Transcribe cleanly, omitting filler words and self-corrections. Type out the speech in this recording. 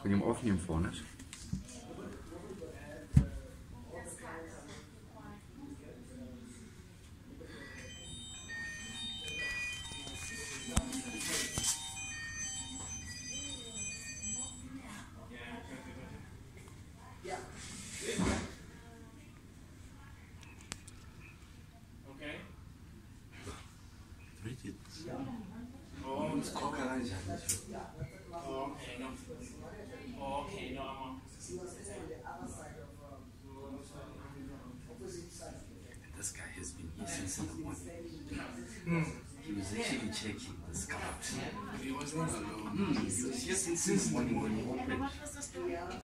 Kan je hem opnemen voor ons? This guy has been here since in the morning. He was actually checking the scouts. He wasn't alone. He was here since the morning when he opened.